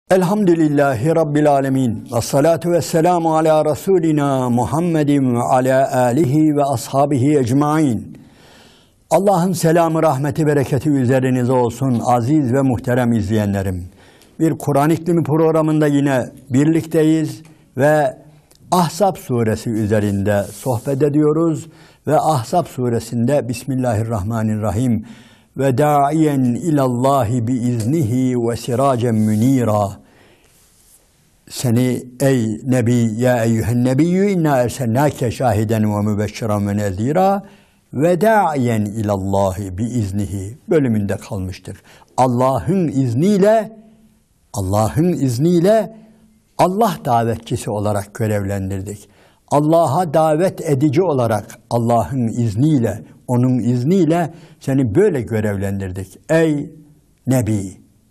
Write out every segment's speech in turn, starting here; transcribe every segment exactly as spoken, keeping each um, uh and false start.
Elhamdülillahi Rabbil alemin. Ve salatu ve selamu ala Resulina Muhammedin ve ala alihi ve ashabihi ecmain. Allah'ın selamı, rahmeti, bereketi üzerinize olsun aziz ve muhterem izleyenlerim. Bir Kur'an İklimi programında yine birlikteyiz ve Ahzab suresi üzerinde sohbet ediyoruz. Ve Ahzab suresinde Bismillahirrahmanirrahim. Ve da'iyen ilallahi biiznihi ve siracen münira. Seni ey Nebi, ya eyyühen nebiyyü inna ersennâke şahiden ve mübeşşiran ve nezira ve da'iyen ilallahi biiznihi bölümünde kalmıştır. Allah'ın izniyle, Allah'ın izniyle Allah davetçisi olarak görevlendirdik. Allah'a davet edici olarak Allah'ın izniyle, onun izniyle seni böyle görevlendirdik. Ey Nebi!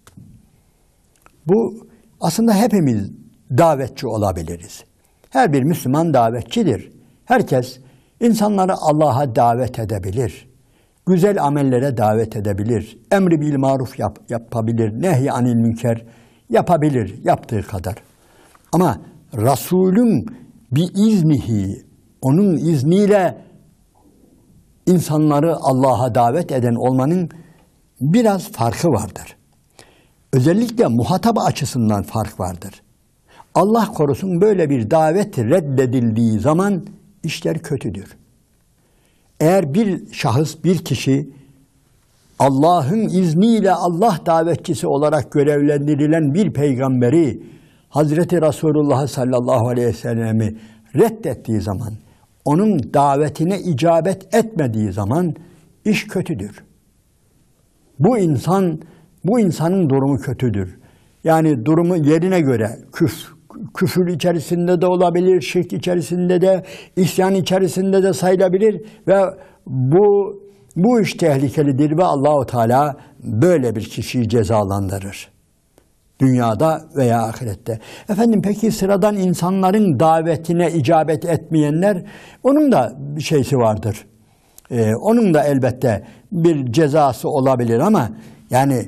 Bu aslında hepimiz davetçi olabiliriz. Her bir Müslüman davetçidir. Herkes insanları Allah'a davet edebilir. Güzel amellere davet edebilir. Emri bil maruf yap, yapabilir. Nehy anil münker yapabilir yaptığı kadar. Ama Resulün biiznihi, onun izniyle insanları Allah'a davet eden olmanın biraz farkı vardır. Özellikle muhatap açısından fark vardır. Allah korusun böyle bir davet reddedildiği zaman işler kötüdür. Eğer bir şahıs, bir kişi Allah'ın izniyle Allah davetçisi olarak görevlendirilen bir peygamberi, Hazreti Resulullah sallallahu aleyhi ve sellem'i reddettiği zaman, onun davetine icabet etmediği zaman iş kötüdür. Bu insan, bu insanın durumu kötüdür. Yani durumu yerine göre küf, küfür içerisinde de olabilir, şirk içerisinde de, isyan içerisinde de sayılabilir ve bu bu iş tehlikelidir ve Allahu Teala böyle bir kişiyi cezalandırır. Dünyada veya ahirette. Efendim peki sıradan insanların davetine icabet etmeyenler, onun da bir şeysi vardır. Ee, onun da elbette bir cezası olabilir ama yani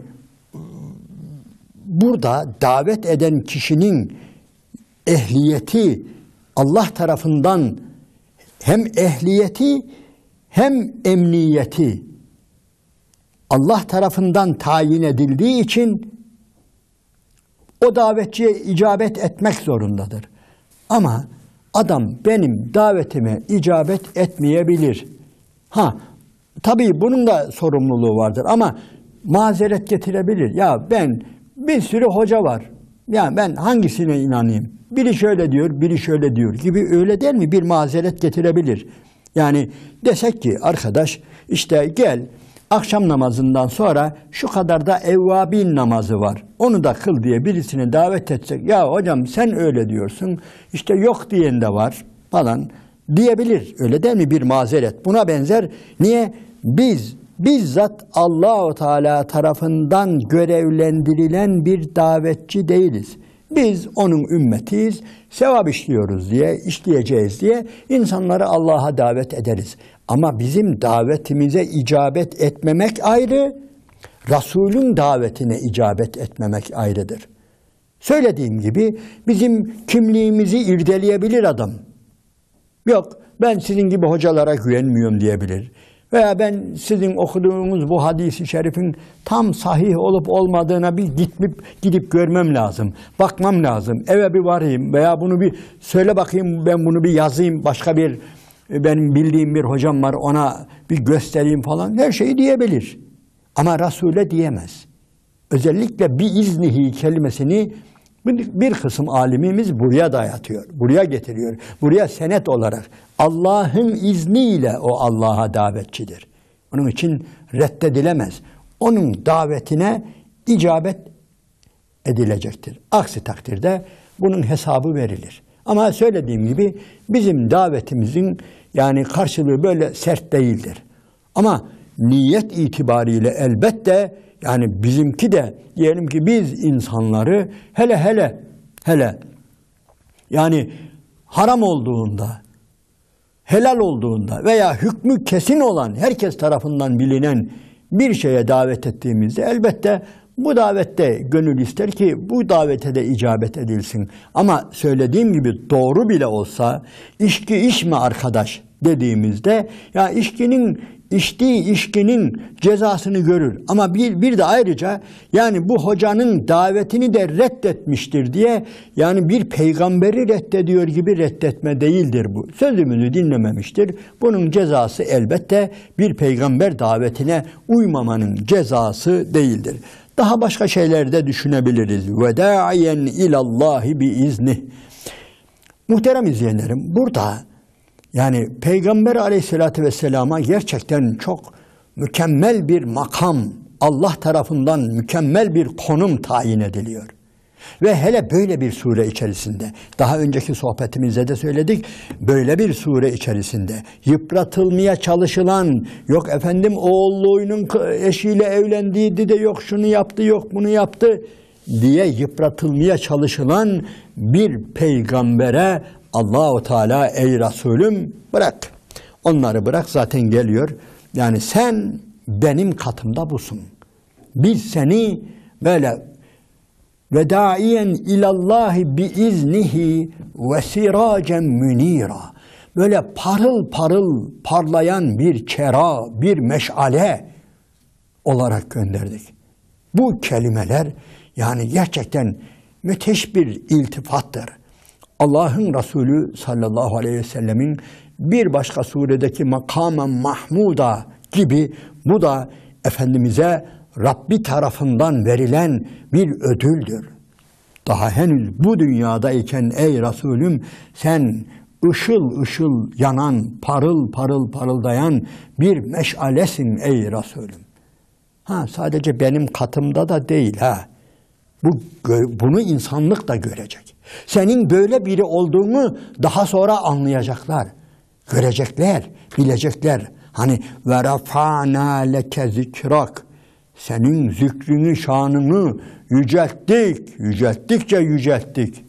burada davet eden kişinin ehliyeti Allah tarafından hem ehliyeti hem emniyeti Allah tarafından tayin edildiği için o davetçiye icabet etmek zorundadır. Ama adam benim davetime icabet etmeyebilir. Ha, tabii bunun da sorumluluğu vardır ama mazeret getirebilir. Ya ben bir sürü hoca var. Ya ben hangisine inanayım? Biri şöyle diyor, biri şöyle diyor gibi öyle değil mi? Bir mazeret getirebilir. Yani desek ki arkadaş işte gel akşam namazından sonra şu kadar da evvabin namazı var. Onu da kıl diye birisini davet etsek, ya hocam sen öyle diyorsun, işte yok diyen de var falan diyebilir. Öyle değil mi? Bir mazeret. Buna benzer. Niye? Biz bizzat Allah-u Teala tarafından görevlendirilen bir davetçi değiliz. Biz onun ümmetiyiz, sevap işliyoruz diye, işleyeceğiz diye insanları Allah'a davet ederiz. Ama bizim davetimize icabet etmemek ayrı, Resulün davetine icabet etmemek ayrıdır. Söylediğim gibi bizim kimliğimizi irdeleyebilir adam. Yok, ben sizin gibi hocalara güvenmiyorum diyebilir. Veya ben sizin okuduğunuz bu hadis-i şerifin tam sahih olup olmadığına bir gidip, gidip görmem lazım. Bakmam lazım. Eve bir varayım veya bunu bir söyle bakayım, ben bunu bir yazayım. Başka bir benim bildiğim bir hocam var, ona bir göstereyim falan. Her şeyi diyebilir. Ama Resul'e diyemez. Özellikle biiznihi kelimesini bir kısım alimimiz buraya dayatıyor, buraya getiriyor. Buraya senet olarak Allah'ın izniyle o Allah'a davetçidir. Onun için reddedilemez. Onun davetine icabet edilecektir. Aksi takdirde bunun hesabı verilir. Ama söylediğim gibi bizim davetimizin yani karşılığı böyle sert değildir. Ama niyet itibariyle elbette yani bizimki de diyelim ki biz insanları hele hele hele yani haram olduğunda, helal olduğunda veya hükmü kesin olan herkes tarafından bilinen bir şeye davet ettiğimizde elbette Bu davette gönül ister ki bu davete de icabet edilsin. Ama söylediğim gibi doğru bile olsa içki içme arkadaş dediğimizde ya içkinin içtiği içkinin cezasını görür. Ama bir, bir de ayrıca yani bu hocanın davetini de reddetmiştir diye yani bir peygamberi reddediyor gibi reddetme değildir bu. Sözümünü dinlememiştir. Bunun cezası elbette bir peygamber davetine uymamanın cezası değildir. Daha başka şeyler de düşünebiliriz. Veda'iyen ilallahi biiznih. Muhterem izleyenlerim, burada yani Peygamber Aleyhisselatü Vesselam'a gerçekten çok mükemmel bir makam, Allah tarafından mükemmel bir konum tayin ediliyor. Ve hele böyle bir sure içerisinde, daha önceki sohbetimizde de söyledik, böyle bir sure içerisinde yıpratılmaya çalışılan, yok efendim oğulluğunun eşiyle evlendiydi de yok şunu yaptı, yok bunu yaptı diye yıpratılmaya çalışılan bir peygambere Allah-u Teala ey Resulüm bırak. Onları bırak zaten geliyor. Yani sen benim katımda busun. Biz seni böyle vedaiyen ilallahi biiznihi ve siracen münira. Böyle parıl parıl parlayan bir kera, bir meşale olarak gönderdik. Bu kelimeler yani gerçekten müthiş bir iltifattır. Allah'ın Resulü sallallahu aleyhi ve sellemin bir başka suredeki makam-ı mahmuda gibi bu da Efendimiz'e Rabbi tarafından verilen bir ödüldür. Daha henüz bu dünyadayken ey Resulüm sen ışıl ışıl yanan, parıl parıl parıldayan bir meşalesin ey Resulüm. Ha sadece benim katımda da değil ha. Bu, bunu insanlık da görecek. Senin böyle biri olduğunu daha sonra anlayacaklar. Görecekler, bilecekler. Hani ve rafa'na leke zikrak. Senin zikrini, şanını yücelttik. Yücelttikçe yücelttik.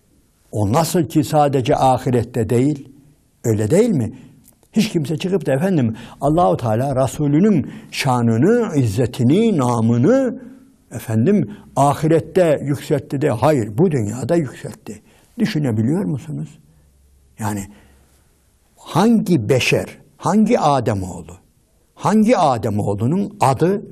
O nasıl ki sadece ahirette değil? Öyle değil mi? Hiç kimse çıkıp da efendim Allah-u Teala Resulünün şanını, izzetini, namını efendim ahirette yükseltti de hayır bu dünyada yükseltti. Düşünebiliyor musunuz? Yani hangi beşer, hangi Ademoğlu, hangi Ademoğlunun adı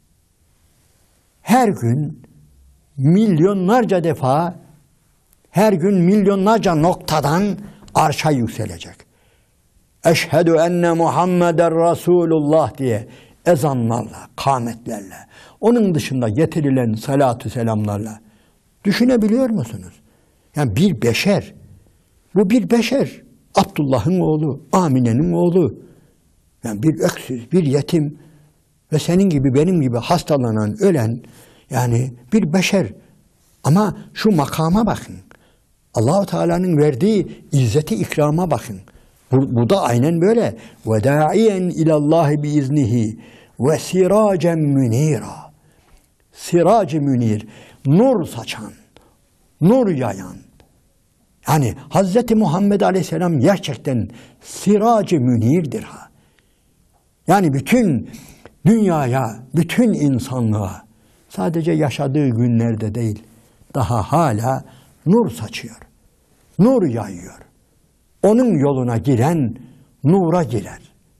her gün milyonlarca defa, her gün milyonlarca noktadan arşa yükselecek. Eşhedü enne Muhammeden Resulullah diye ezanlarla, kâmetlerle, onun dışında getirilen salatü selamlarla düşünebiliyor musunuz? Yani bir beşer, bu bir beşer. Abdullah'ın oğlu, Amine'nin oğlu. Yani bir öksüz, bir yetim ve senin gibi benim gibi hastalanan, ölen yani bir beşer. Ama şu makama bakın. Allah-u Teala'nın verdiği izzeti ikrama bakın. Bu, bu da aynen böyle. Ve da'iyen ilallahi biiznihi ve siracen münira. Sirac-ı münir, nur saçan, nur yayan. Yani Hazreti Muhammed Aleyhisselam gerçekten sirac-ı münirdir ha. Yani bütün dünyaya, bütün insanlığa sadece yaşadığı günlerde değil, daha hala nur saçıyor, nur yayıyor. Onun yoluna giren nura girer.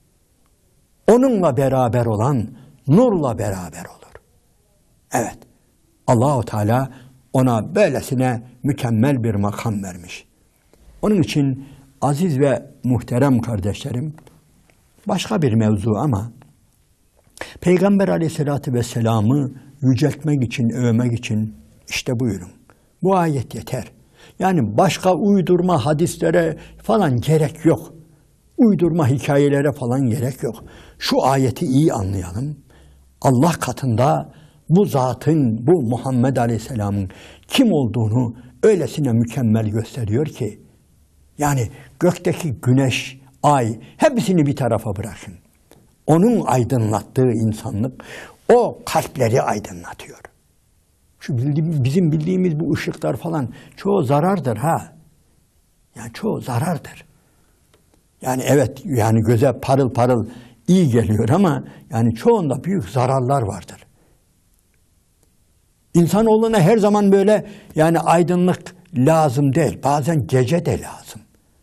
Onunla beraber olan nurla beraber olur. Evet, Allah-u Teala ona böylesine mükemmel bir makam vermiş. Onun için aziz ve muhterem kardeşlerim, başka bir mevzu ama Peygamber Aleyhisselatü Vesselam'ı yüceltmek için, övmek için işte buyurun. Bu ayet yeter. Yani başka uydurma hadislere falan gerek yok. Uydurma hikayelere falan gerek yok. Şu ayeti iyi anlayalım. Allah katında bu zatın, bu Muhammed Aleyhisselam'ın kim olduğunu öylesine mükemmel gösteriyor ki, yani gökteki güneş, ay, hepsini bir tarafa bırakın. Onun aydınlattığı insanlık, o kalpleri aydınlatıyor. Şu bildiğimiz, bizim bildiğimiz bu ışıklar falan çoğu zarardır ha. Yani çoğu zarardır. Yani evet, yani göze parıl parıl iyi geliyor ama yani çoğunda büyük zararlar vardır. İnsanoğluna her zaman böyle yani aydınlık lazım değil. Bazen gece de lazım.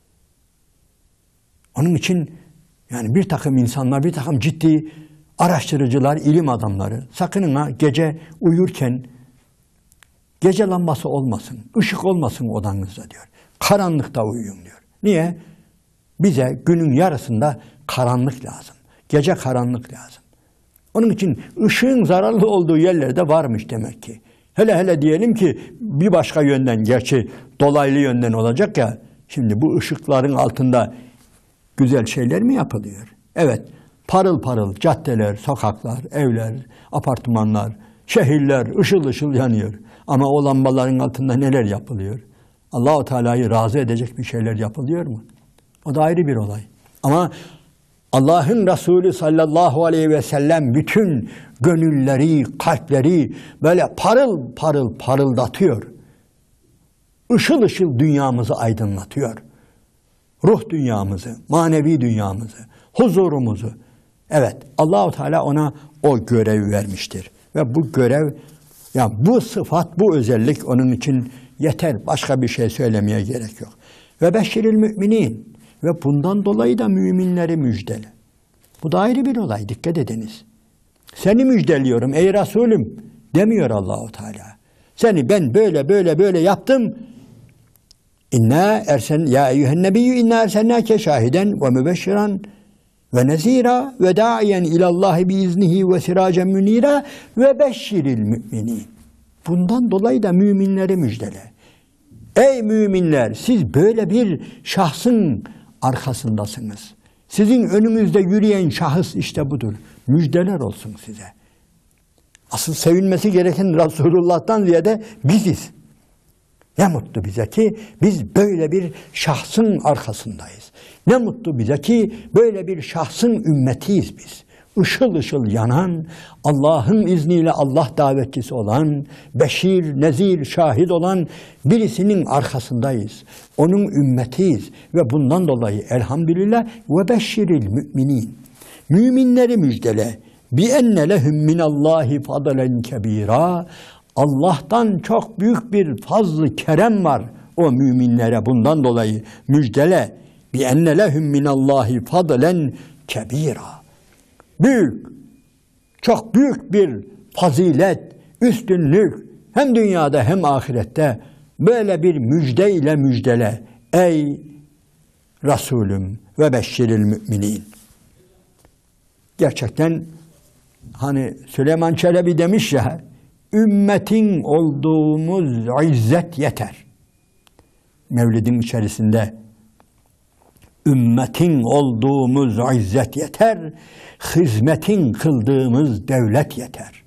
Onun için yani bir takım insanlar, bir takım ciddi araştırıcılar, ilim adamları sakın ha gece uyurken gece lambası olmasın, ışık olmasın odanızda diyor. Karanlıkta uyuyun diyor. Niye? Bize günün yarısında karanlık lazım. Gece karanlık lazım. Onun için ışığın zararlı olduğu yerlerde varmış demek ki. Hele hele diyelim ki bir başka yönden, gerçi dolaylı yönden olacak ya, şimdi bu ışıkların altında güzel şeyler mi yapılıyor? Evet, parıl parıl caddeler, sokaklar, evler, apartmanlar, şehirler ışıl ışıl yanıyor. Ama o lambaların altında neler yapılıyor? Allah-u Teala'yı razı edecek bir şeyler yapılıyor mu? O da ayrı bir olay. Ama Allah'ın Resulü sallallahu aleyhi ve sellem bütün gönülleri, kalpleri böyle parıl parıl parıldatıyor. Işıl ışıl dünyamızı aydınlatıyor. Ruh dünyamızı, manevi dünyamızı, huzurumuzu. Evet, Allah-u Teala ona o görevi vermiştir. Ve bu görev, ya bu sıfat, bu özellik onun için yeter. Başka bir şey söylemeye gerek yok. Ve beşşiril müminin. Ve bundan dolayı da müminleri müjdele. Bu da ayrı bir olay, dikkat ediniz. Seni müjdeliyorum ey Resulüm demiyor Allah-u Teala. Seni ben böyle böyle böyle yaptım. İnna ersen ya eyyühen nebiyyü inna ersennâke şahiden ve mübeşşiran ve nezîrâ ve dâiyen ilallâhi biiznihi ve sirâcen münîrâ ve beşşiril müminin. Bundan dolayı da müminleri müjdele. Ey müminler, siz böyle bir şahsın arkasındasınız. Sizin önünüzde yürüyen şahıs işte budur. Müjdeler olsun size. Asıl sevinmesi gereken Resulullah'tan ziyade biziz. Ne mutlu bize ki biz böyle bir şahsın arkasındayız. Ne mutlu bize ki böyle bir şahsın ümmetiyiz biz. Işıl ışıl yanan, Allah'ın izniyle Allah davetçisi olan, beşir, nezir, şahit olan birisinin arkasındayız. Onun ümmetiyiz ve bundan dolayı elhamdülillah ve beşşiril müminin. Müminleri müjdele. Bi enne lehum minallahi fadlen kebira. Allah'tan çok büyük bir fazl-ı kerem var o müminlere, bundan dolayı müjdele. Bi enne lehum minallahi fadlen kebira. Büyük, çok büyük bir fazilet, üstünlük hem dünyada hem ahirette böyle bir müjde ile müjdele. Ey Resulüm ve beşşiril müminin. Gerçekten hani Süleyman Çelebi demiş ya, ümmetin olduğumuz izzet yeter. Mevlidin içerisinde ümmetin olduğumuz izzet yeter, hizmetin kıldığımız devlet yeter.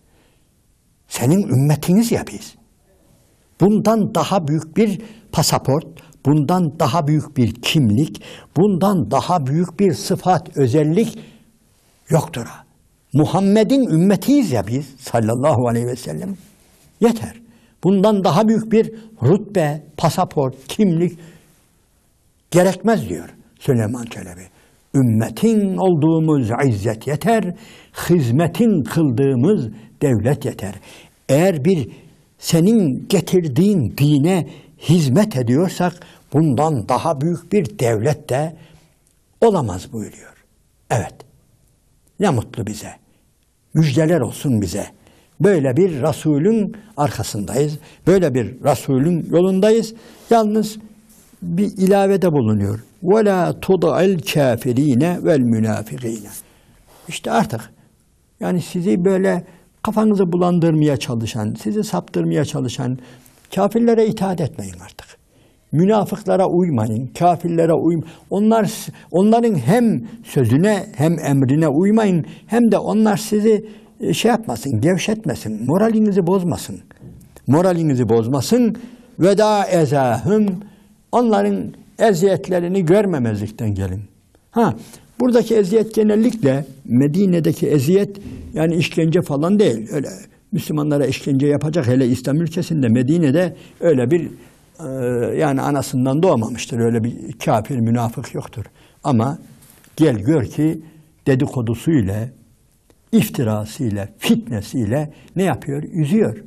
Senin ümmetiniz ya biz. Bundan daha büyük bir pasaport, bundan daha büyük bir kimlik, bundan daha büyük bir sıfat, özellik yoktur. Muhammed'in ümmetiyiz ya biz sallallahu aleyhi ve sellem. Yeter. Bundan daha büyük bir rütbe, pasaport, kimlik gerekmez diyor Süleyman Çelebi. Ümmetin olduğumuz izzet yeter, hizmetin kıldığımız devlet yeter. Eğer bir senin getirdiğin dine hizmet ediyorsak bundan daha büyük bir devlet de olamaz buyuruyor. Evet. Ne mutlu bize. Müjdeler olsun bize. Böyle bir Resulün arkasındayız. Böyle bir Resulün yolundayız. Yalnız bir ilavede bulunuyor. وَلَا تُضَعِ الْكَافِر۪ينَ وَالْمُنَافِق۪ينَ. İşte artık yani sizi böyle kafanızı bulandırmaya çalışan, sizi saptırmaya çalışan kafirlere itaat etmeyin artık. Münafıklara uymayın, kafirlere uymayın. Onlar, onların hem sözüne hem emrine uymayın, hem de onlar sizi şey yapmasın, gevşetmesin, moralinizi bozmasın. Moralinizi bozmasın. Veda ezahum. Onların eziyetlerini görmemezlikten gelin. Ha, buradaki eziyet genellikle Medine'deki eziyet yani işkence falan değil. Öyle Müslümanlara işkence yapacak, hele İslam ülkesinde Medine'de öyle bir e, yani anasından doğmamıştır. Öyle bir kafir, münafık yoktur. Ama gel gör ki dedikodusuyla, iftirasıyla, fitnesiyle ne yapıyor? Üzüyor.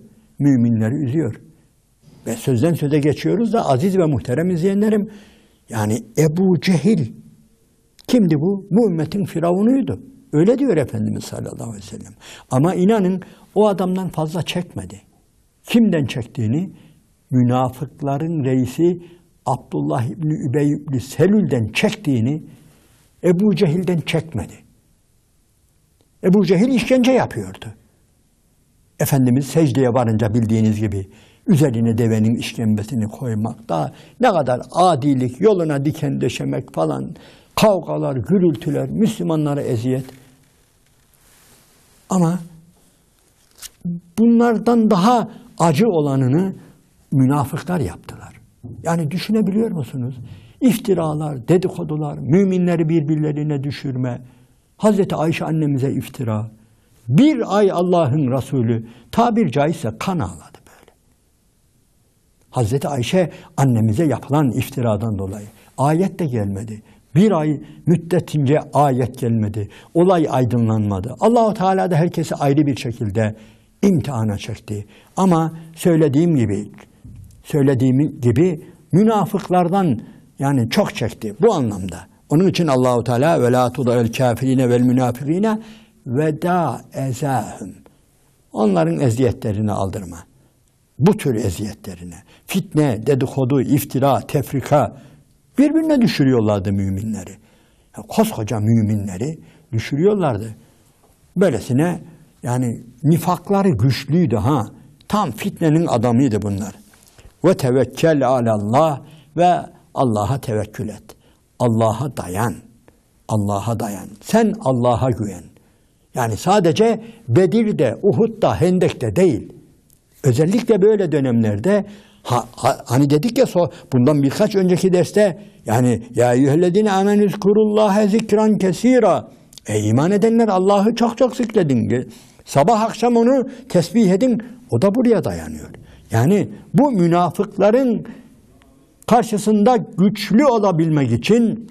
müminleri üzüyor. Ve sözden söze geçiyoruz da aziz ve muhterem izleyenlerim, yani Ebu Cehil kimdi bu? Bu ümmetin firavunuydu. Öyle diyor Efendimiz sallallahu aleyhi ve sellem. Ama inanın o adamdan fazla çekmedi. Kimden çektiğini, münafıkların reisi Abdullah İbni Übey İbni Selül'den çektiğini Ebu Cehil'den çekmedi. Ebu Cehil işkence yapıyordu. Efendimiz secdeye varınca bildiğiniz gibi üzerine devenin işkembesini koymak, da ne kadar adilik, yoluna diken döşemek falan, kavgalar, gürültüler, Müslümanlara eziyet. Ama bunlardan daha acı olanını münafıklar yaptılar. Yani düşünebiliyor musunuz? İftiralar, dedikodular, müminleri birbirlerine düşürme, Hazreti Ayşe annemize iftira, bir ay Allah'ın Resulü tabir caizse kan ağladı böyle. Hazreti Ayşe annemize yapılan iftiradan dolayı ayet de gelmedi. Bir ay müddetince ayet gelmedi. Olay aydınlanmadı. Allah-u Teala da herkesi ayrı bir şekilde imtihana çekti. Ama söylediğim gibi, söylediğim gibi münafıklardan yani çok çekti bu anlamda. Onun için Allah-u Teala ve la tuda'el kafirine vel münafikine ve da ezahum. Onların eziyetlerini aldırma. Bu tür eziyetlerine. Fitne, dedikodu, iftira, tefrika birbirine düşürüyorlardı müminleri. Yani koskoca müminleri düşürüyorlardı. Böylesine yani nifakları güçlüydü ha. Tam fitnenin adamıydı bunlar. Ve tevekkel alallah ve Allah'a tevekkül et. Allah'a dayan. Allah'a dayan. Sen Allah'a güven. Yani sadece Bedir'de, Uhud'da, Hendek'te değil. Özellikle böyle dönemlerde ha, ha, hani dedik ya so, bundan birkaç önceki derste yani ya eyyühellezine amenüzkurullâhe zikran kesîrâ. Ey iman edenler Allah'ı çok çok zikredin. Sabah akşam onu tesbih edin. O da buraya dayanıyor. Yani bu münafıkların karşısında güçlü olabilmek için,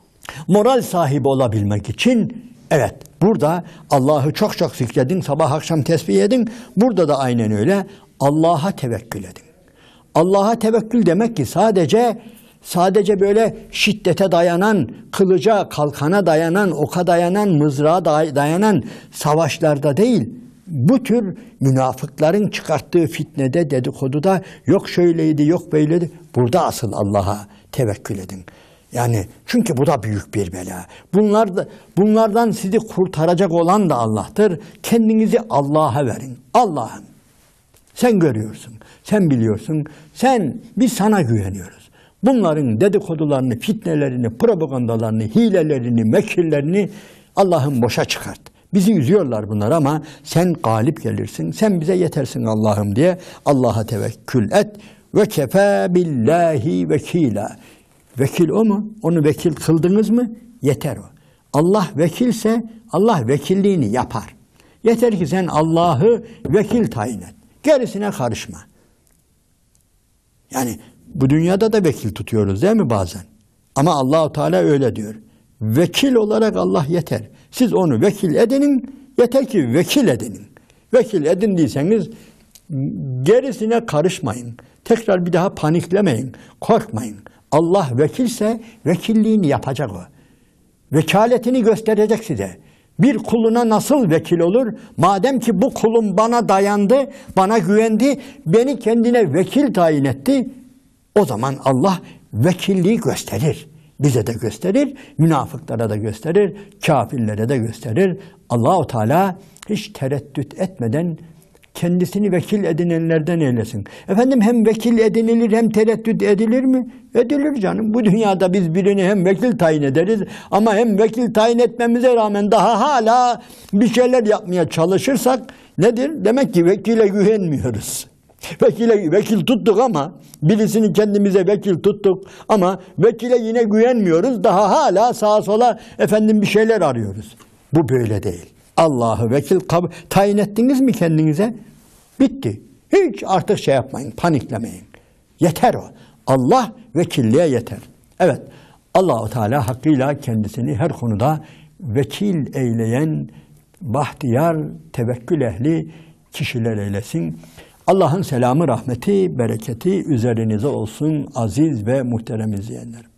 moral sahibi olabilmek için evet burada Allah'ı çok çok zikredin, sabah akşam tesbih edin. Burada da aynen öyle. Allah'a tevekkül edin. Allah'a tevekkül demek ki sadece sadece böyle şiddete dayanan, kılıca, kalkana dayanan, oka dayanan, mızrağa dayanan savaşlarda değil. Bu tür münafıkların çıkarttığı fitnede, dedikoduda yok şöyleydi, yok böyleydi. Burada asıl Allah'a tevekkül edin. Yani çünkü bu da büyük bir bela. Bunlar da, bunlardan sizi kurtaracak olan da Allah'tır. Kendinizi Allah'a verin. Allah'ım sen görüyorsun, sen biliyorsun, sen biz sana güveniyoruz. Bunların dedikodularını, fitnelerini, propagandalarını, hilelerini, mekirlerini Allah'ım boşa çıkart. Bizi üzüyorlar bunlar ama sen galip gelirsin, sen bize yetersin Allah'ım diye Allah'a tevekkül et. Ve kefe billahi vekila. Vekil o mu? Onu vekil kıldınız mı? Yeter o. Allah vekilse Allah vekilliğini yapar. Yeter ki sen Allah'ı vekil tayin et. Gerisine karışma. Yani bu dünyada da vekil tutuyoruz değil mi bazen? Ama Allah-u Teala öyle diyor. Vekil olarak Allah yeter. Siz onu vekil edinin, yeter ki vekil edinin. Vekil edindiyseniz gerisine karışmayın. Tekrar bir daha paniklemeyin, korkmayın. Allah vekilse vekilliğini yapacak o. Vekaletini gösterecek size. Bir kuluna nasıl vekil olur? Madem ki bu kulum bana dayandı, bana güvendi, beni kendine vekil tayin etti, o zaman Allah vekilliği gösterir. Bize de gösterir, münafıklara da gösterir, kafirlere de gösterir. Allah-u Teala hiç tereddüt etmeden kendisini vekil edinenlerden eylesin. Efendim hem vekil edinilir hem tereddüt edilir mi? Edilir canım. Bu dünyada biz birini hem vekil tayin ederiz ama hem vekil tayin etmemize rağmen daha hala bir şeyler yapmaya çalışırsak nedir? Demek ki vekile güvenmiyoruz. Vekile, vekil tuttuk ama birisini kendimize vekil tuttuk ama vekile yine güvenmiyoruz. Daha hala sağa sola efendim bir şeyler arıyoruz. Bu böyle değil. Allah'ı vekil tayin ettiniz mi kendinize? Bitti. Hiç artık şey yapmayın, paniklemeyin. Yeter o. Allah vekilliğe yeter. Evet, Allah-u Teala hakkıyla kendisini her konuda vekil eyleyen, bahtiyar, tevekkül ehli kişiler eylesin. Allah'ın selamı, rahmeti, bereketi üzerinize olsun aziz ve muhterem izleyenlerim.